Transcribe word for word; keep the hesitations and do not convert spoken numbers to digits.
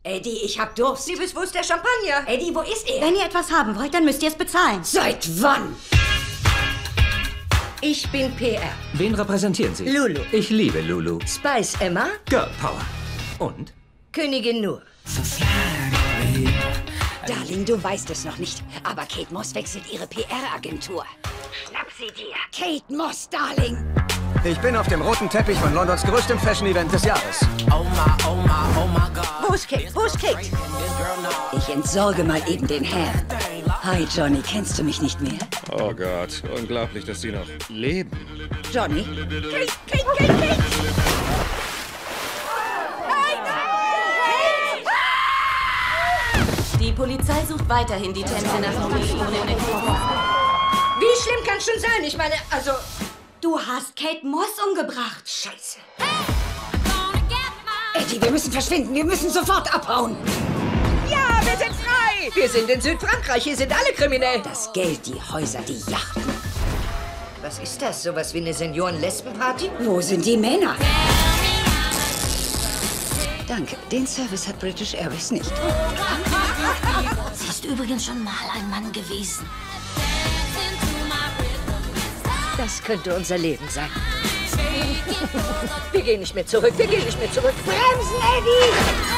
Eddie, ich hab Durst. Liebes, wo ist der Champagner? Eddie, wo ist er? Wenn ihr etwas haben wollt, dann müsst ihr es bezahlen. Seit wann? Ich bin P R. Wen repräsentieren Sie? Lulu. Ich liebe Lulu. Spice Emma. Girl Power. Und? Königin Nur. Darling, du weißt es noch nicht, aber Kate Moss wechselt ihre P R-Agentur. Schnapp sie dir. Kate Moss, Darling. Ich bin auf dem roten Teppich von Londons größtem Fashion-Event des Jahres. Wo ist Kate? Wo ist Kate? Ich entsorge mal eben den Herrn. Hi, Johnny, kennst du mich nicht mehr? Oh Gott, unglaublich, dass Sie noch leben. Johnny? Kate, Kate, Kate, Kate! Die Polizei sucht weiterhin die Tänze nach Motivation in den Vorfall. Wie schlimm kann es schon sein? Ich meine, also... Du hast Kate Moss umgebracht. Scheiße. Eddie, wir müssen verschwinden. Wir müssen sofort abhauen. Ja, wir sind frei! Wir sind in Südfrankreich. Hier sind alle kriminell. Das Geld, die Häuser, die Yachten. Was ist das? Sowas wie eine Senioren-Lesben-Party? Wo sind die Männer? Danke, den Service hat British Airways nicht. Sie ist übrigens schon mal ein Mann gewesen. Das könnte unser Leben sein. Wir gehen nicht mehr zurück. Wir gehen nicht mehr zurück. Bremsen, Eddie!